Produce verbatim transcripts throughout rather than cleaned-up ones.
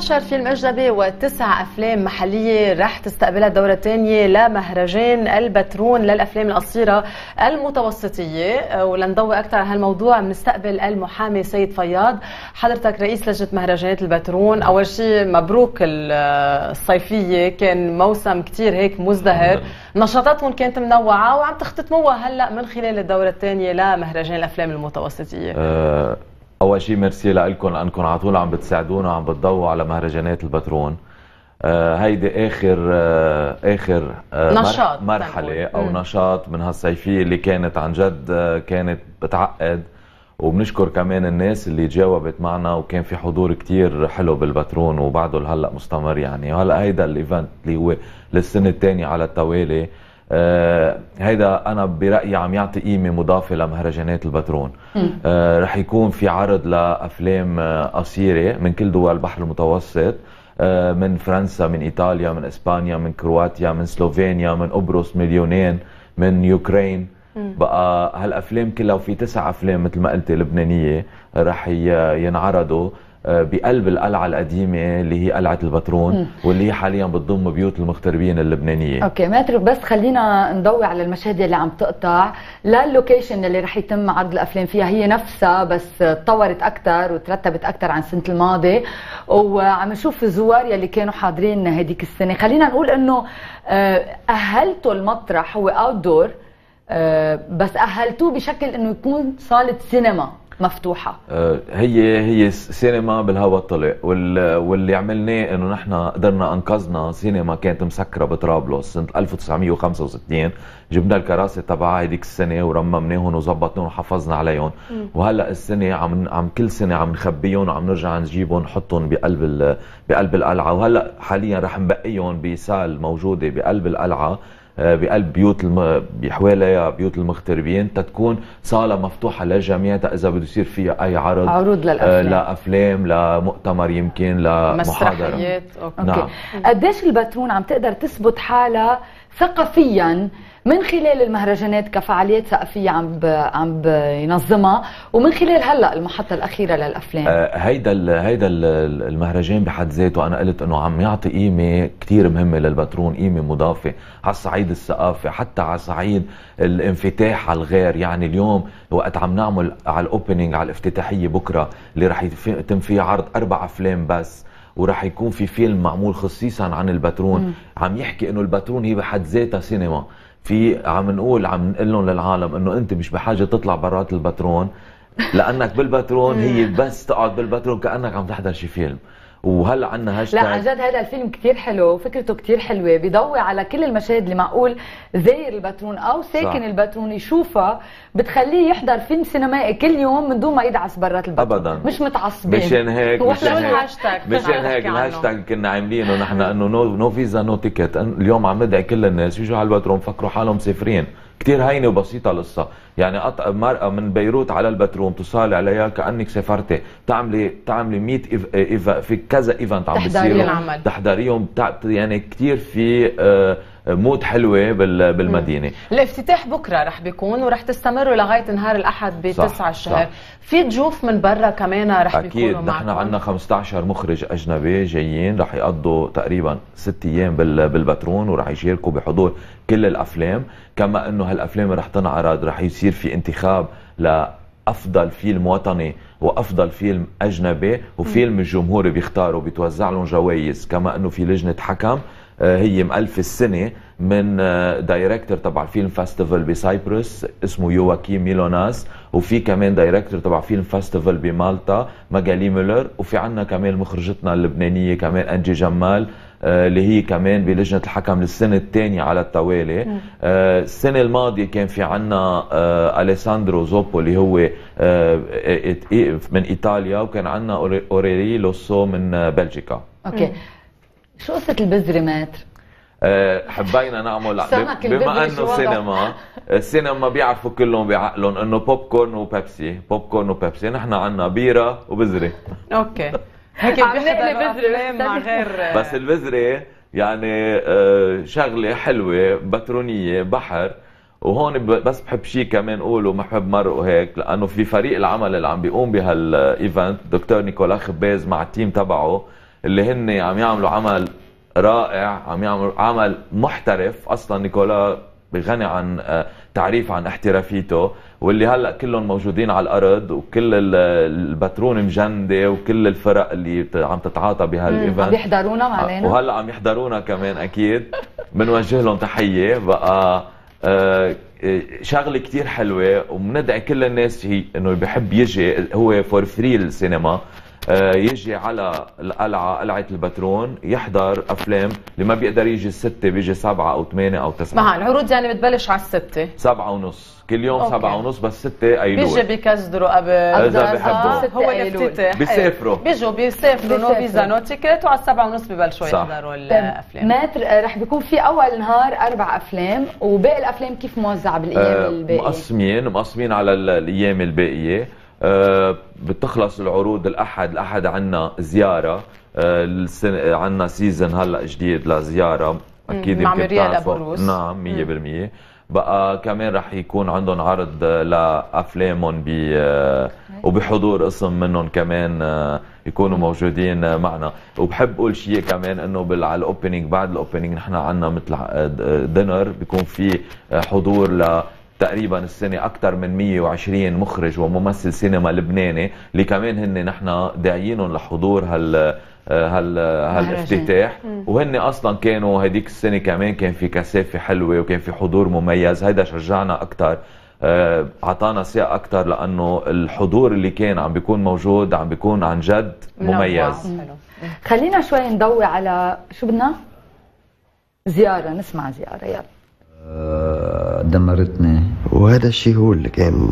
عشر فيلم أجنبي وتسع أفلام محلية رح تستقبلها الدورة الثانية لمهرجان البترون للأفلام القصيرة المتوسطية. ولنضوي أكثر على هالموضوع بنستقبل المحامي سيد فياض، حضرتك رئيس لجنة مهرجانات البترون. أول شيء مبروك الصيفية، كان موسم كتير هيك مزدهر، نشاطاتهم كانت منوعة وعم تختتموها هلأ من خلال الدورة الثانية لمهرجان الأفلام المتوسطية. أه اول شيء ميرسي لكم لانكم على طول عم بتساعدونا وعم بتضووا على مهرجانات البترون. آه هيدي اخر آه اخر آه نشاط مرحله او مم. نشاط من هالصيفيه اللي كانت عن جد آه كانت بتعقد، وبنشكر كمان الناس اللي تجاوبت معنا وكان في حضور كتير حلو بالبترون وبعده هلا مستمر يعني. وهلا هيدا الايفنت اللي هو للسنه الثانيه على التوالي، آه هيدا انا برايي عم يعطي قيمه مضافه لمهرجانات البترون. آه رح يكون في عرض لافلام آه قصيره من كل دول البحر المتوسط، آه من فرنسا، من ايطاليا، من اسبانيا، من كرواتيا، من سلوفينيا، من قبرص، من اليونان، من يوكرين. بقى هالافلام كلها، وفي تسع افلام مثل ما قلت لبنانيه رح ينعرضوا بقلب القلعه القديمه اللي هي قلعه البترون، مم. واللي هي حاليا بتضم بيوت المغتربين اللبنانيه. اوكي ماتر، بس خلينا نضوي على المشاهد اللي عم تقطع. لا اللوكيشن اللي رح يتم عرض الافلام فيها هي نفسها، بس تطورت اكثر وترتبت اكثر عن السنه الماضيه، وعم نشوف الزوار يلي كانوا حاضرين هذيك السنه. خلينا نقول انه اهلتوا المطرح هو اوت دور، بس اهلتوه بشكل انه يكون صاله سينما مفتوحه. آه هي هي سينما بالهواء الطلق، واللي عملناه انه نحن قدرنا انقذنا سينما كانت مسكره بطرابلس سنه ألف وتسعمية وخمسة وستين. جبنا الكراسي تبعها هذيك السنه ورممناهم وظبطناهم وحافظنا عليهم، وهلا السنه عم عم كل سنه عم نخبيهم وعم نرجع نجيبهم نحطهم بقلب بقلب القلعه. وهلا حاليا رح نبقيهم بسال موجوده بقلب القلعه بقلب بيوت الم... بحواليها بيوت المغتربين، تتكون صاله مفتوحه للجميع اذا بده يصير فيها اي عرض، عروض للافلام، آه لافلام، لمؤتمر، يمكن لمحاضره. أوكي. نعم. قديش البترون عم تقدر تثبت حالها ثقافيا من خلال المهرجانات كفعاليات ثقافيه عم ب... عم بينظمها، ومن خلال هلا المحطه الاخيره للافلام؟ آه هيدا ال... هيدا المهرجان بحد ذاته انا قلت انه عم يعطي قيمه كثير مهمه للبترون، قيمه مضافه على الصعيد الثقافي، حتى على صعيد الانفتاح على الغير. يعني اليوم وقت عم نعمل على الاوبننج، على الافتتاحيه بكره اللي رح يتم فيها عرض اربع افلام بس، ورح يكون في فيلم معمول خصيصا عن البترون، مم. عم يحكي انه البترون هي بحد ذاتها سينما. في عم نقول عم نقول لهم للعالم انه انت مش بحاجه تطلع برات البترون، لانك بالبترون هي بس تقعد بالبترون كانك عم تحضر شي فيلم. وهلا عندنا هاشتاج. لا عن جد هذا الفيلم كثير حلو وفكرته كثير حلوه، بيضوي على كل المشاهد اللي معقول زاير البترون او ساكن صح. البترون يشوفها، بتخليه يحضر فيلم سينمائي كل يوم من دون ما يدعس برات البترون. ابدا مش متعصبين. مشان هيك مشان هيك مشان هيك الهاشتاج كنا عاملينه نحن انه نو نو فيزا نو تيكت. اليوم عم ندعي كل الناس يجوا على البترون فكروا حالهم مسافرين. كثير هينه وبسيطه القصه، يعني قطع مرأة من بيروت على البترون تصالي عليها كأنك سافرتي، تعملي تعملي مية إيف... في كذا ايفنت عم بيصيروا تحضريهم، يعني كثير في مود حلوه بالمدينه. الافتتاح بكره رح بيكون ورح تستمروا لغايه نهار الاحد بتسعة الشهر. في ضيوف من برا كمان رح بيكونوا معكم؟ اكيد، نحن عندنا خمسة عشر مخرج اجنبي جايين رح يقضوا تقريبا ست ايام بالبترون، ورح يشاركوا بحضور كل الافلام. كما انه هالافلام رح تنعرض، رح يصير في انتخاب لافضل فيلم وطني وافضل فيلم اجنبي، وفيلم الجمهور بيختاروا، بيتوزع لهم جوائز. كما انه في لجنه حكم هي مألف السنه من دايركتور تبع فيلم فاستيفال بسايبرس اسمه يواكيم ميلوناس، وفي كمان دايركتور تبع فيلم فاستيفال بمالطا ماجالي ميلر، وفي عنا كمان مخرجتنا اللبنانيه كمان انجي جمال اللي هي كمان بلجنه الحكم للسنه الثانيه على التوالي. آه السنه الماضيه كان في عنا آه اليساندرو زوبو اللي هو آه من ايطاليا، وكان عنا اوريلي لوسو من بلجيكا. اوكي، شو قصه البذره ماتر؟ أه حبينا نعمل بما انه سينما السينما بيعرفوا كلهم بعقلهم انه بوب كورن وبيبسي، بوب كورن وبيبسي، نحن عنا بيره وبذره. اوكي هيك بيحضروا افلام مع غير، بس البذره يعني أه شغله حلوه بترونيه بحر. وهون بس بحب شيء كمان اقوله، ما بحب مرق وهيك، لانه في فريق العمل اللي عم بيقوم بهالايفنت دكتور نيكولا خباز مع التيم تبعه اللي هن عم يعملوا عمل رائع، عم يعملوا عمل محترف. اصلا نيكولا بغني عن تعريف عن احترافيته، واللي هلا كلهم موجودين على الارض، وكل الباترون مجنده، وكل الفرق اللي عم تتعاطى بهالايفنت عم يحضرونا علينا، وهلا عم يحضرونا كمان اكيد. بنوجه لهم تحيه بقى. آه شغله كتير حلوه، وبندعي كل الناس هي انه اللي بحب يجي، هو فور فري السينما، آه يجي على القلعه، قلعه الباترون، يحضر افلام. اللي ما بيقدر يجي الستة بيجي سبعة او ثمانية او تسعة. مع العروض يعني بتبلش على الستة سبعة ونص كل يوم. أوكي. سبعة ونص بس ستة ايلول. بيجي بيكسدروا قبل اذا بيحبوا، هو الافتتاح. بيسافروا بيجوا بيسافروا نو فيزا نو تيكت، وعلى السبعة ونص ببلشوا يحضروا الافلام. ماتر رح بيكون في اول نهار اربع افلام، وباقي الافلام كيف موزعه بالايام آه الباقيه؟ مقسمين مقسمين على الايام الباقيه. آه بتخلص العروض الاحد. الاحد عنا زياره، آه عنا سيزن هلا جديد لزياره اكيد مع مريال ابو روس. نعم مية بالمية. بقى كمان رح يكون عندهم عرض لافلامهم ب وبحضور قسم منهم كمان يكونوا موجودين معنا. وبحب اقول شيء كمان انه على الاوبننج، بعد الاوبننج نحن عندنا مثل دينر بيكون في حضور ل تقريبا السنه اكثر من مية وعشرين مخرج وممثل سينما لبناني، اللي كمان هن نحن داعيينهم لحضور هال هال هالافتتاح. وهن اصلا كانوا هديك السنه كمان كان في كثافه حلوه وكان في حضور مميز. هيدا شجعنا اكثر، اعطانا ثقه اكثر، لانه الحضور اللي كان عم بيكون موجود عم بيكون عن جد مميز. خلينا شوي نضوي على شو بدنا زياره، نسمع زياره. يلا. دمرتني، وهذا الشيء هو اللي كان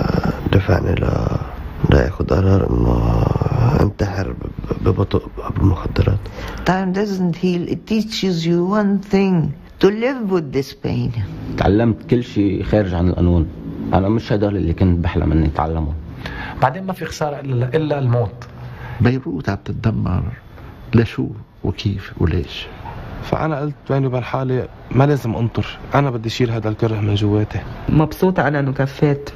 دفعني ل لاخذ قرار انه انتحر ببطء بالمخدرات. Time doesn't heal. It teaches you one thing: to live with this pain. تعلمت كل شيء خارج عن القانون. انا مش هدول اللي كنت بحلم اني اتعلمه. بعدين ما في خساره الا الا الموت. بيروت عم تتدمر، لشو وكيف وليش؟ فأنا قلت بيني وبين حالي ما لازم أنطر، أنا بدي أشيل هذا الكره من جواتي. مبسوطة أنا إنه كفيت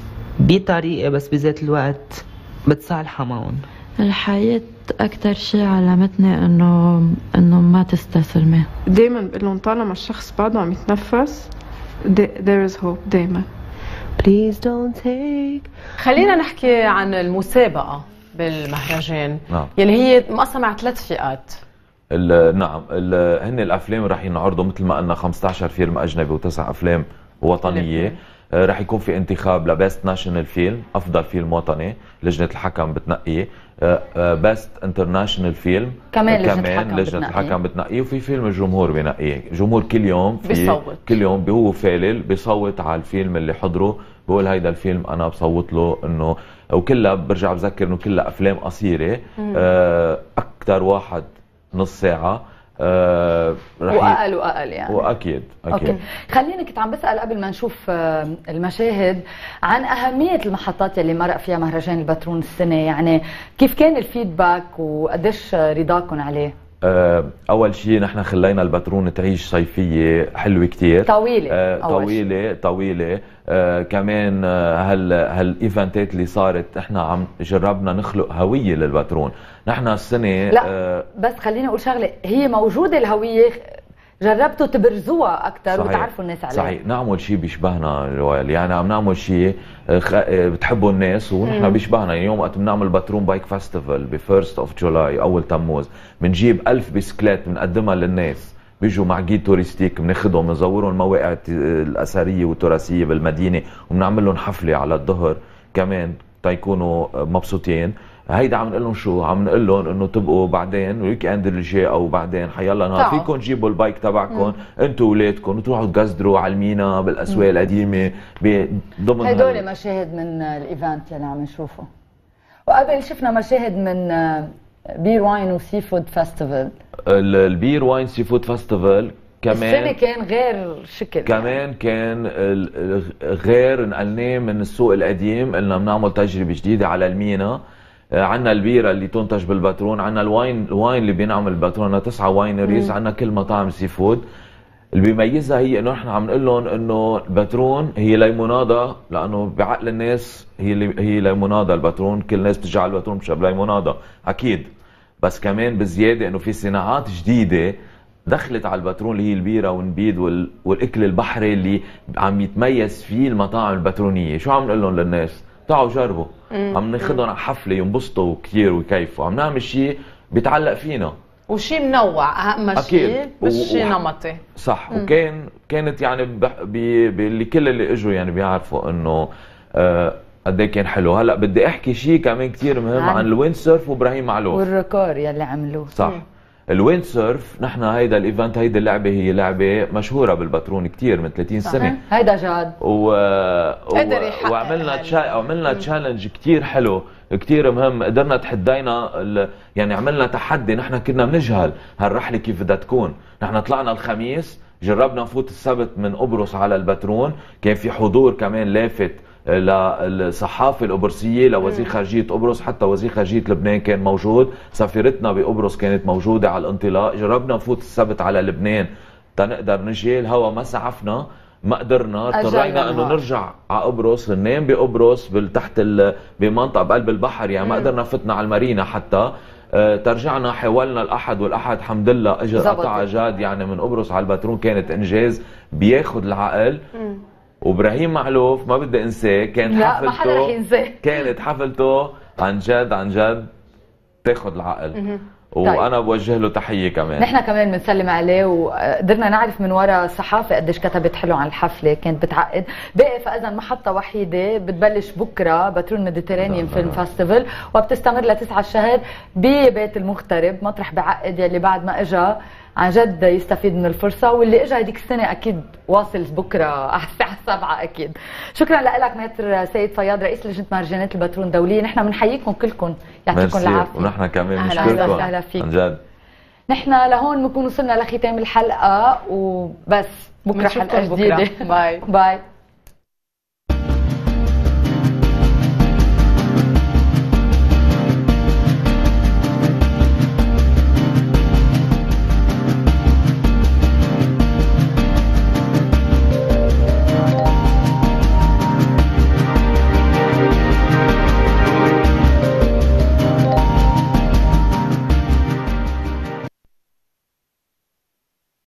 بطريقة، بس بذات الوقت بتصالحها معهم. الحياة أكتر شيء علمتني إنه إنه ما تستسلمي. دايما بقول لهم طالما الشخص بعده عم يتنفس there is hope دايما. Please don't take. خلينا نحكي عن المسابقة بالمهرجان. نعم. يلي هي مقسمة على ثلاث فئات. نعم، هن الافلام رح ينعرضوا مثل ما قلنا خمسة عشر فيلم اجنبي وتسع افلام وطنيه. رح يكون في انتخاب لبيست ناشونال فيلم، افضل فيلم وطني، لجنه الحكم بتنقيه. بيست انترناشونال فيلم كمان لجنه, كمان لجنة الحكم بتنقيه. وفي فيلم الجمهور بنقيه. الجمهور كل يوم في بيصوت. كل يوم هو فالل بيصوت على الفيلم اللي حضره، بقول هيدا الفيلم انا بصوت له. انه وكلها برجع بذكر انه كلها افلام قصيره. اكثر واحد نص ساعة. آه واقل واقل يعني. واكيد اكيد. اوكي، خليني كنت عم بسال قبل ما نشوف آه المشاهد عن اهميه المحطات اللي مرق فيها مهرجان الباترون السنه، يعني كيف كان الفيدباك وقديش رضاكم عليه؟ آه اول شيء نحن خلينا الباترون تعيش صيفيه حلوه كتير، طويله آه طويله طويله. آه كمان آه هال هالايفنتات اللي صارت احنا عم جربنا نخلق هويه للباترون. نحن السنه لا آه بس خليني اقول شغله، هي موجوده الهويه، جربتوا تبرزوها اكثر وتعرفوا الناس عليها. صحيح، نعمل شيء بيشبهنا رويال، يعني عم نعمل شيء بتحبوا الناس ونحن بيشبهنا. اليوم وقت بنعمل باترون بايك فيستيفال بفيرست اوف جولاي اول تموز، بنجيب ألف بسكليت بنقدمها للناس، بيجوا مع جيد تورستيك، بناخذهم بنزورهم المواقع الاثريه والتراثيه بالمدينه، وبنعمل لهم حفله على الظهر كمان تيكونوا مبسوطين. هيدا عم نقول لهم شو؟ عم نقول لهم انه تبقوا بعدين ويك اند اللي جاي او بعدين حيلا نهار فيكم تجيبوا البايك تبعكم انتم واولادكم وتروحوا تقصدروا على المينا بالاسواق القديمه ضمن هدول مشاهد من الايفنت اللي عم نشوفه. وقبل شفنا مشاهد من بير واين وسي فود فيستيفال. البير واين سي فود فيستيفال كمان السنة كان غير شكل، كمان يعني. كان غير نقلناه من السوق القديم، قلنا بنعمل تجربه جديده على المينا. عنا البيرة اللي تنتج بالباترون، عنا الواين الواين اللي بينعمل بالباترون، عنا تسعة واينريز، عنا كل مطاعم سي فود. اللي بيميزها هي انه نحن عم نقول لهم انه الباترون هي ليمونادا، لانه بعقل الناس هي هي ليمونادا الباترون، كل الناس بتجي على الباترون بتشرب ليمونادا اكيد. بس كمان بزياده انه في صناعات جديده دخلت على البترون اللي هي البيره والنبيذ وال... والاكل البحري اللي عم يتميز فيه المطاعم البترونيه. شو عم نقول لهم للناس؟ تعالوا جربوا. عم ناخذهم على حفله ينبسطوا كثير ويكيفوا، عم نعمل شيء بيتعلق فينا وشيء منوع اهم شيء، مش شيء نمطي. صح. مم. وكان كانت يعني اللي كل اللي اجوا يعني بيعرفوا انه آه قد ايه كان حلو. هلا بدي احكي شيء كمان كثير مهم عن, عن الويند سيرف وابراهيم معلوف والركور يلي عملوه. صح. مم. الويند سيرف نحن هيدا الايفنت، هيدي اللعبه هي لعبه مشهوره بالبترون كثير من ثلاثين سنه. هيدا جاد و... و... وعملنا تشا... عملنا تشالنج كثير حلو كثير مهم. قدرنا تحدينا ال... يعني عملنا تحدي. نحن كنا بنجهل هالرحله كيف بدها تكون. نحن طلعنا الخميس، جربنا نفوت السبت من قبرص على البترون. كان في حضور كمان لافت للصحافه القبرصيه، لوزير خارجيه قبرص، حتى وزير خارجيه لبنان كان موجود، سفيرتنا بقبرص كانت موجوده على الانطلاق. جربنا نفوت السبت على لبنان تنقدر نجي، الهوا ما سعفنا، ما قدرنا، اضطرينا انه نرجع على قبرص، ننام بقبرص تحت بمنطقه بقلب البحر، يعني ما قدرنا فتنا على المارينا حتى. أه ترجعنا حاولنا الاحد، والاحد الحمد لله اجى قطع جاد يعني من قبرص على البترون. كانت انجاز بياخذ العقل. مم. وابراهيم معلوف ما بدي انساه، كان حفلته كانت حفلته عن جد عن جد تاخذ العقل. وانا طيب. بوجه له تحيه كمان. نحن كمان بنسلم عليه، وقدرنا نعرف من وراء الصحافه قديش كتبت حلو عن الحفله، كانت بتعقد. باقي فاذا محطه وحيده بتبلش بكره، بترون ميديترينيان فيلم فاستيفال، وبتستمر لتسعة الشهر ببيت المغترب، مطرح بعقد يلي بعد ما اجى عن جد يستفيد من الفرصه، واللي اجى هذيك السنه اكيد واصل بكره على الساعه سبعة اكيد. شكرا لك ماتر سيد فياض، رئيس لجنه مهرجانات البترون الدوليه. نحن بنحييكم كلكم، يعطيكم العافيه. ونحن كمان بنشكركم عن جد. نحن لهون بنكون وصلنا لختام الحلقه، وبس بكره حلقه جديده. باي باي.